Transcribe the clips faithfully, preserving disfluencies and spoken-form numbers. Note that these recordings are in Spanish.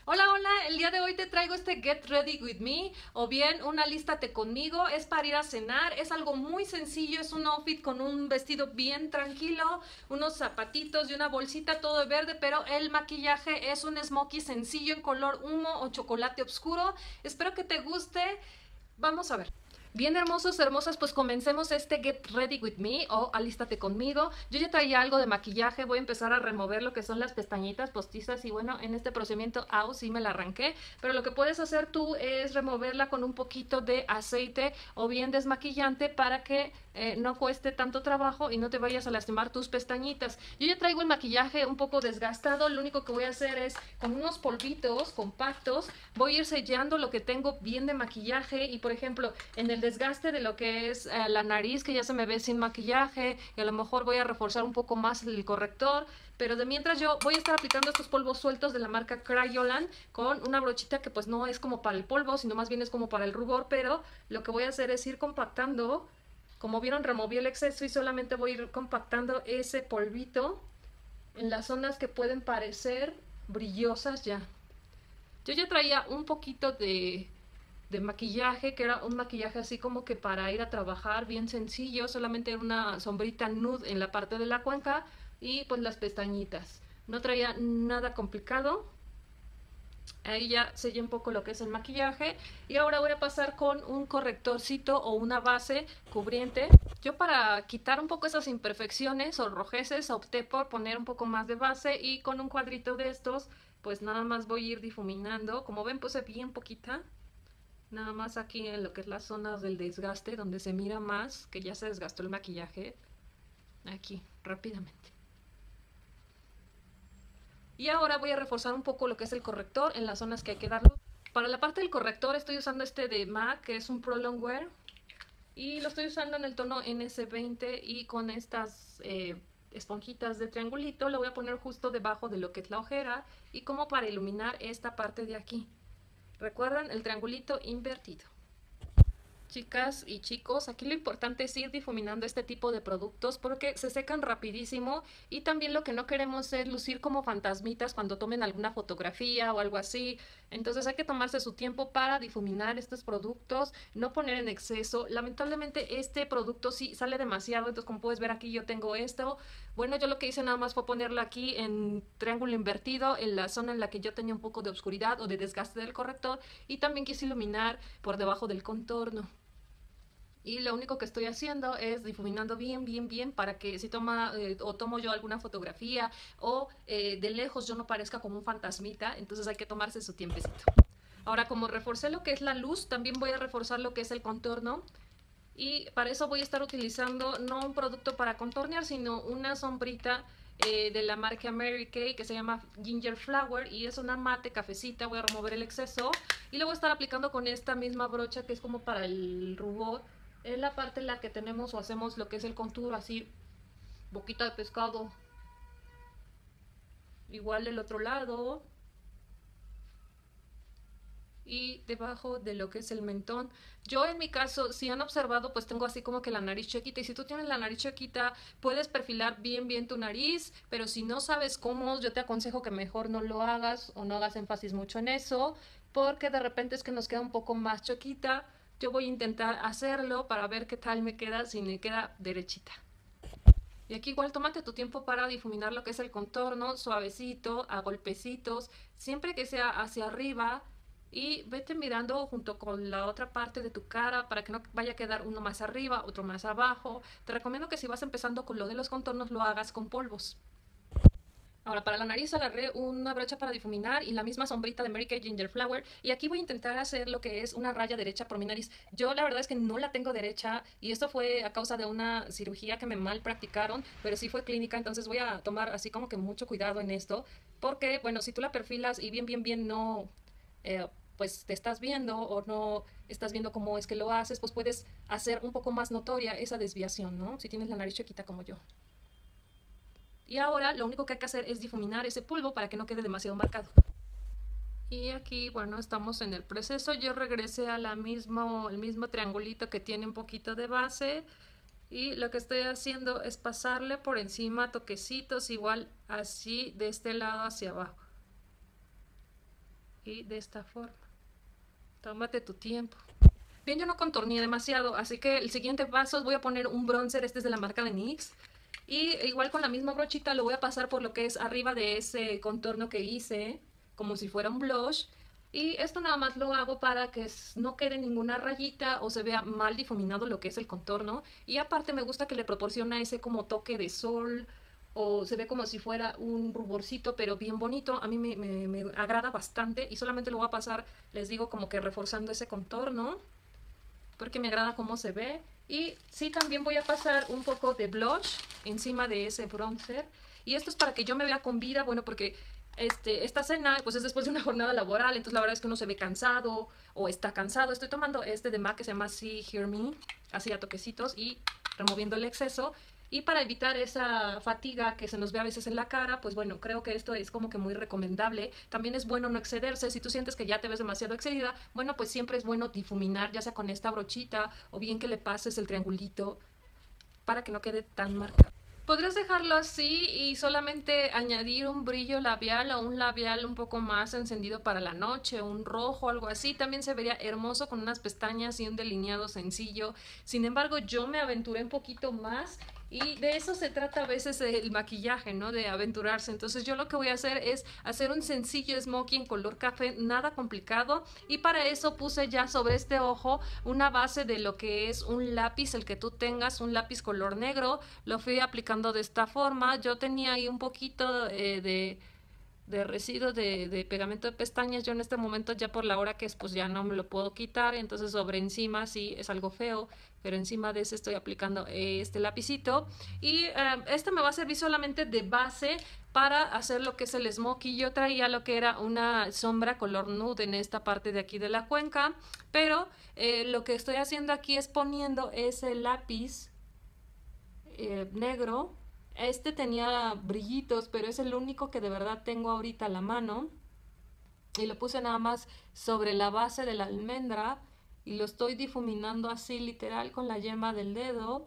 Hola, hola, el día de hoy te traigo este Get Ready With Me o bien una Alístate Conmigo. Es para ir a cenar, es algo muy sencillo, es un outfit con un vestido bien tranquilo, unos zapatitos y una bolsita todo de verde, pero el maquillaje es un smokey sencillo en color humo o chocolate oscuro. Espero que te guste. Vamos a ver. Bien, hermosos, hermosas, pues comencemos este Get Ready With Me o Alístate Conmigo. Yo ya traía algo de maquillaje, voy a empezar a remover lo que son las pestañitas postizas y bueno, en este procedimiento, au, sí me la arranqué, pero lo que puedes hacer tú es removerla con un poquito de aceite o bien desmaquillante para que eh, no cueste tanto trabajo y no te vayas a lastimar tus pestañitas. Yo ya traigo el maquillaje un poco desgastado, lo único que voy a hacer es con unos polvitos compactos, voy a ir sellando lo que tengo bien de maquillaje y por ejemplo, en el desgaste de lo que es eh, la nariz que ya se me ve sin maquillaje y a lo mejor voy a reforzar un poco más el corrector, pero de mientras yo voy a estar aplicando estos polvos sueltos de la marca Crayolan con una brochita que pues no es como para el polvo, sino más bien es como para el rubor, pero lo que voy a hacer es ir compactando. Como vieron, removí el exceso y solamente voy a ir compactando ese polvito en las zonas que pueden parecer brillosas ya. Yo ya traía un poquito de de maquillaje, que era un maquillaje así como que para ir a trabajar, bien sencillo, solamente una sombrita nude en la parte de la cuenca y pues las pestañitas. No traía nada complicado. Ahí ya sellé un poco lo que es el maquillaje y ahora voy a pasar con un correctorcito o una base cubriente. Yo para quitar un poco esas imperfecciones o rojeces opté por poner un poco más de base y con un cuadrito de estos pues nada más voy a ir difuminando. Como ven puse bien poquita. Nada más aquí en lo que es la zona del desgaste, donde se mira más que ya se desgastó el maquillaje. Aquí, rápidamente. Y ahora voy a reforzar un poco lo que es el corrector en las zonas que hay que darlo. Para la parte del corrector estoy usando este de MAC, que es un Pro Longwear. Y lo estoy usando en el tono N S veinte y con estas eh, esponjitas de triangulito lo voy a poner justo debajo de lo que es la ojera y como para iluminar esta parte de aquí. Recuerdan el triangulito invertido. Chicas y chicos, aquí lo importante es ir difuminando este tipo de productos porque se secan rapidísimo y también lo que no queremos es lucir como fantasmitas cuando tomen alguna fotografía o algo así. Entonces hay que tomarse su tiempo para difuminar estos productos, no poner en exceso. Lamentablemente este producto sí sale demasiado, entonces como puedes ver aquí yo tengo esto. Bueno, yo lo que hice nada más fue ponerlo aquí en triángulo invertido en la zona en la que yo tenía un poco de oscuridad o de desgaste del corrector y también quise iluminar por debajo del contorno. Y lo único que estoy haciendo es difuminando bien, bien, bien para que si toma eh, o tomo yo alguna fotografía o eh, de lejos yo no parezca como un fantasmita, entonces hay que tomarse su tiempecito. Ahora, como reforcé lo que es la luz, también voy a reforzar lo que es el contorno. Y para eso voy a estar utilizando no un producto para contornear, sino una sombrita eh, de la marca Mary Kay que se llama Ginger Flower y es una mate cafecita. Voy a remover el exceso y lo voy a estar aplicando con esta misma brocha que es como para el rubor en la parte en la que tenemos o hacemos lo que es el contour, así boquita de pescado. Igual del otro lado y debajo de lo que es el mentón. Yo en mi caso, si han observado, pues tengo así como que la nariz chiquita y si tú tienes la nariz chiquita, puedes perfilar bien bien tu nariz, pero si no sabes cómo, yo te aconsejo que mejor no lo hagas o no hagas énfasis mucho en eso, porque de repente es que nos queda un poco más chiquita. Yo voy a intentar hacerlo para ver qué tal me queda, si me queda derechita. Y aquí igual tómate tu tiempo para difuminar lo que es el contorno, suavecito, a golpecitos, siempre que sea hacia arriba y vete mirando junto con la otra parte de tu cara para que no vaya a quedar uno más arriba, otro más abajo. Te recomiendo que si vas empezando con lo de los contornos lo hagas con polvos. Ahora para la nariz agarré una brocha para difuminar y la misma sombrita de Mary Kay Ginger Flower y aquí voy a intentar hacer lo que es una raya derecha por mi nariz. Yo la verdad es que no la tengo derecha y esto fue a causa de una cirugía que me mal practicaron, pero sí fue clínica, entonces voy a tomar así como que mucho cuidado en esto porque bueno, si tú la perfilas y bien bien bien no eh, pues te estás viendo o no estás viendo cómo es que lo haces, pues puedes hacer un poco más notoria esa desviación, ¿no? Si tienes la nariz chiquita como yo. Y ahora lo único que hay que hacer es difuminar ese polvo para que no quede demasiado marcado. Y aquí, bueno, estamos en el proceso. Yo regresé a la mismo, el mismo triangulito que tiene un poquito de base. Y lo que estoy haciendo es pasarle por encima toquecitos, igual así de este lado hacia abajo. y de esta forma. Tómate tu tiempo. Bien, yo no contorné demasiado, así que el siguiente paso voy a poner un bronzer, este es de la marca de NYX. Y igual con la misma brochita lo voy a pasar por lo que es arriba de ese contorno que hice, como si fuera un blush. Y esto nada más lo hago para que no quede ninguna rayita o se vea mal difuminado lo que es el contorno. Y aparte me gusta que le proporciona ese como toque de sol, o se ve como si fuera un ruborcito, pero bien bonito. A mí me, me, me agrada bastante y solamente lo voy a pasar, les digo, como que reforzando ese contorno, porque me agrada cómo se ve. Y sí, también voy a pasar un poco de blush encima de ese bronzer. Y esto es para que yo me vea con vida, bueno, porque este, esta cena pues es después de una jornada laboral, entonces la verdad es que uno se ve cansado o está cansado. Estoy tomando este de MAC que se llama See Hear Me, así a toquecitos y removiendo el exceso. Y para evitar esa fatiga que se nos ve a veces en la cara, pues bueno, creo que esto es como que muy recomendable. También es bueno no excederse. Si tú sientes que ya te ves demasiado excedida, bueno, pues siempre es bueno difuminar, ya sea con esta brochita o bien que le pases el triangulito para que no quede tan marcado. Podrías dejarlo así y solamente añadir un brillo labial o un labial un poco más encendido para la noche, un rojo o algo así. También se vería hermoso con unas pestañas y un delineado sencillo. Sin embargo, yo me aventuré un poquito más y de eso se trata a veces el maquillaje, ¿no? De aventurarse. Entonces yo lo que voy a hacer es hacer un sencillo smokey en color café, nada complicado. Y para eso puse ya sobre este ojo una base de lo que es un lápiz, el que tú tengas, un lápiz color negro. Lo fui aplicando de esta forma. Yo tenía ahí un poquito eh, de... de residuo de, de pegamento de pestañas. Yo en este momento ya por la hora que es pues ya no me lo puedo quitar, entonces sobre encima sí es algo feo, pero encima de ese estoy aplicando este lapicito y eh, este me va a servir solamente de base para hacer lo que es el smokey. Yo traía lo que era una sombra color nude en esta parte de aquí de la cuenca, pero eh, lo que estoy haciendo aquí es poniendo ese lápiz eh, negro. Este tenía brillitos, pero es el único que de verdad tengo ahorita a la mano. Y lo puse nada más sobre la base de la almendra. Y lo estoy difuminando así literal con la yema del dedo.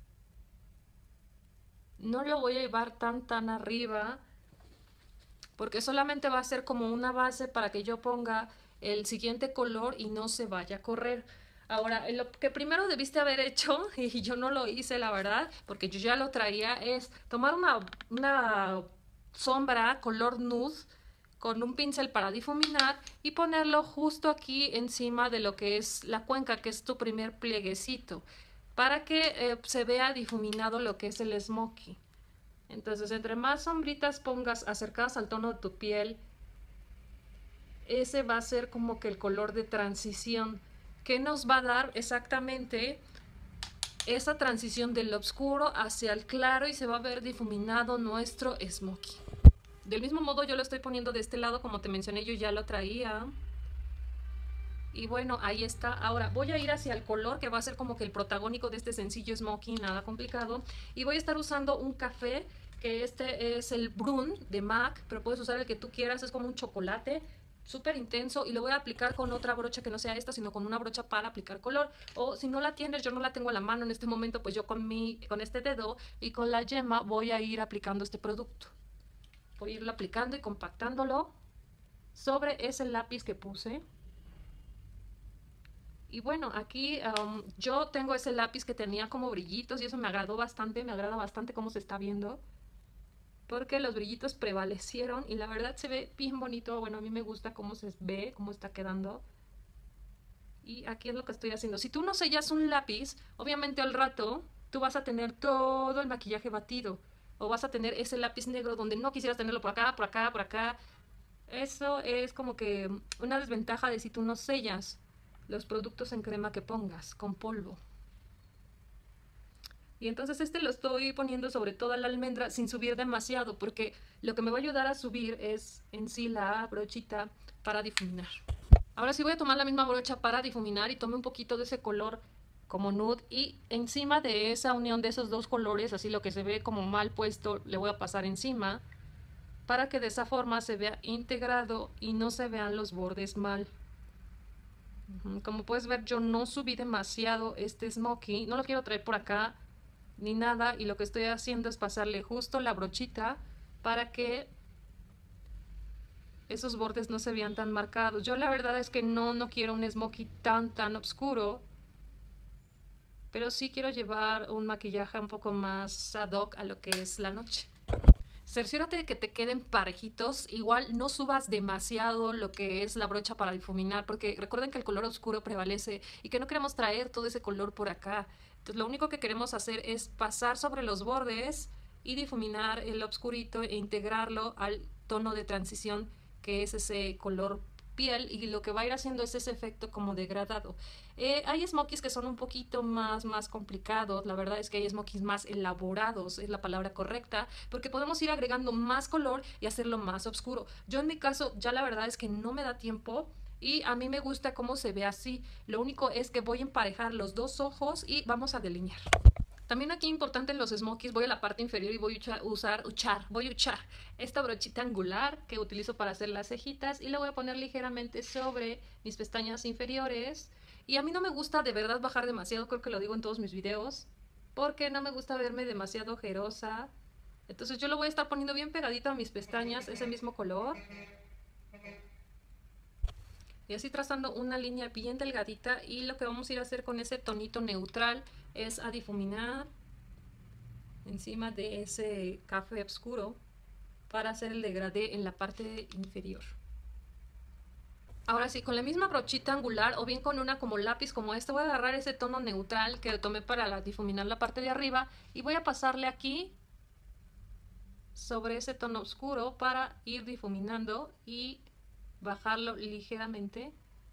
No lo voy a llevar tan tan arriba, porque solamente va a ser como una base para que yo ponga el siguiente color y no se vaya a correr. Ahora, lo que primero debiste haber hecho, y yo no lo hice la verdad, porque yo ya lo traía, es tomar una, una sombra color nude con un pincel para difuminar y ponerlo justo aquí encima de lo que es la cuenca, que es tu primer plieguecito, para que eh, se vea difuminado lo que es el smokey. Entonces, entre más sombritas pongas acercadas al tono de tu piel, ese va a ser como que el color de transición que nos va a dar exactamente esa transición del oscuro hacia el claro y se va a ver difuminado nuestro smokey. Del mismo modo yo lo estoy poniendo de este lado, como te mencioné, yo ya lo traía. Y bueno, ahí está. Ahora voy a ir hacia el color que va a ser como que el protagónico de este sencillo smokey, nada complicado. Y voy a estar usando un café, que este es el Brun de MAC, pero puedes usar el que tú quieras, es como un chocolate súper intenso y lo voy a aplicar con otra brocha que no sea esta, sino con una brocha para aplicar color. O si no la tienes, yo no la tengo a la mano en este momento, pues yo con, mi, con este dedo y con la yema voy a ir aplicando este producto. Voy a irlo aplicando y compactándolo sobre ese lápiz que puse. Y bueno, aquí um, yo tengo ese lápiz que tenía como brillitos y eso me agradó bastante, me agrada bastante cómo se está viendo, porque los brillitos prevalecieron y la verdad se ve bien bonito. Bueno, a mí me gusta cómo se ve, cómo está quedando. Y aquí es lo que estoy haciendo. Si tú no sellas un lápiz, obviamente al rato tú vas a tener todo el maquillaje batido. O vas a tener ese lápiz negro donde no quisieras tenerlo por acá, por acá, por acá. Eso es como que una desventaja de si tú no sellas los productos en crema que pongas con polvo. Y entonces este lo estoy poniendo sobre toda la almendra sin subir demasiado, porque lo que me va a ayudar a subir es en sí la brochita para difuminar. Ahora sí voy a tomar la misma brocha para difuminar y tome un poquito de ese color como nude y encima de esa unión de esos dos colores, así lo que se ve como mal puesto, le voy a pasar encima para que de esa forma se vea integrado y no se vean los bordes mal. Como puedes ver, yo no subí demasiado este smokey, no lo quiero traer por acá ni nada, y lo que estoy haciendo es pasarle justo la brochita para que esos bordes no se vean tan marcados. Yo la verdad es que no, no quiero un smoky tan, tan oscuro, pero sí quiero llevar un maquillaje un poco más ad hoc a lo que es la noche. Cerciórate de que te queden parejitos. Igual no subas demasiado lo que es la brocha para difuminar, porque recuerden que el color oscuro prevalece y que no queremos traer todo ese color por acá. Entonces lo único que queremos hacer es pasar sobre los bordes y difuminar el oscurito e integrarlo al tono de transición que es ese color piel, y lo que va a ir haciendo es ese efecto como degradado. Eh, hay smokies que son un poquito más, más complicados. La verdad es que hay smokies más elaborados, es la palabra correcta, porque podemos ir agregando más color y hacerlo más oscuro. Yo en mi caso ya la verdad es que no me da tiempo y a mí me gusta cómo se ve así. Lo único es que voy a emparejar los dos ojos y vamos a delinear. También aquí importante en los smokies, voy a la parte inferior y voy a usar, uchar, voy a uchar esta brochita angular que utilizo para hacer las cejitas y la voy a poner ligeramente sobre mis pestañas inferiores. Y a mí no me gusta de verdad bajar demasiado, creo que lo digo en todos mis videos, porque no me gusta verme demasiado ojerosa. Entonces yo lo voy a estar poniendo bien pegadito a mis pestañas, ese mismo color. Y así trazando una línea bien delgadita, y lo que vamos a ir a hacer con ese tonito neutral es a difuminar encima de ese café oscuro para hacer el degradé en la parte inferior. Ahora sí, con la misma brochita angular o bien con una como lápiz como esta, voy a agarrar ese tono neutral que tomé para la, difuminar la parte de arriba y voy a pasarle aquí sobre ese tono oscuro para ir difuminando y bajarlo ligeramente.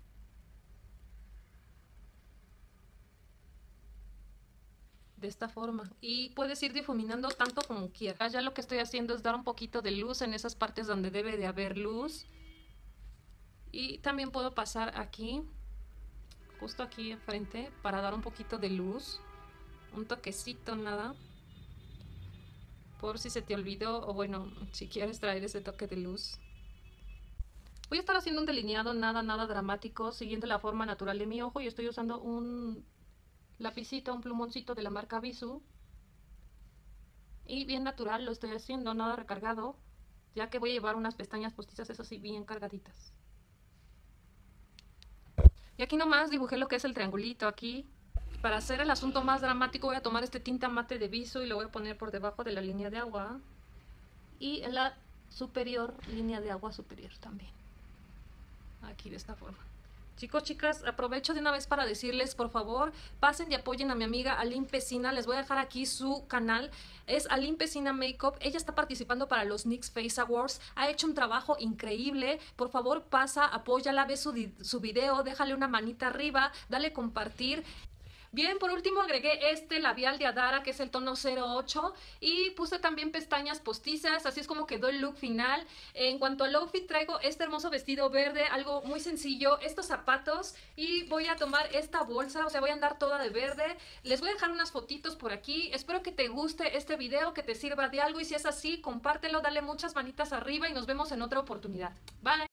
De esta forma, y puedes ir difuminando tanto como quieras. Ya lo que estoy haciendo es dar un poquito de luz en esas partes donde debe de haber luz, y también puedo pasar aquí, justo aquí enfrente, para dar un poquito de luz, un toquecito nada, por si se te olvidó, o bueno, si quieres traer ese toque de luz. Voy a estar haciendo un delineado nada, nada dramático, siguiendo la forma natural de mi ojo, y estoy usando un lapicito, un plumoncito de la marca Bisú. Y bien natural lo estoy haciendo, nada recargado, ya que voy a llevar unas pestañas postizas, eso sí, bien cargaditas. Y aquí nomás dibujé lo que es el triangulito aquí. Para hacer el asunto más dramático voy a tomar este tinta mate de Bisú y lo voy a poner por debajo de la línea de agua. Y en la superior, línea de agua superior también. Aquí de esta forma. Chicos, chicas, aprovecho de una vez para decirles, por favor, pasen y apoyen a mi amiga Aline Pesina. Les voy a dejar aquí su canal, es Aline Pesina Makeup. Ella está participando para los N Y X Face Awards, ha hecho un trabajo increíble. Por favor, pasa, apóyala, ve su, su video, déjale una manita arriba, dale compartir. Bien, por último agregué este labial de Adara, que es el tono cero ocho, y puse también pestañas postizas, así es como quedó el look final. En cuanto al outfit, traigo este hermoso vestido verde, algo muy sencillo, estos zapatos, y voy a tomar esta bolsa, o sea, voy a andar toda de verde. Les voy a dejar unas fotitos por aquí. Espero que te guste este video, que te sirva de algo, y si es así, compártelo, dale muchas manitas arriba y nos vemos en otra oportunidad. Bye.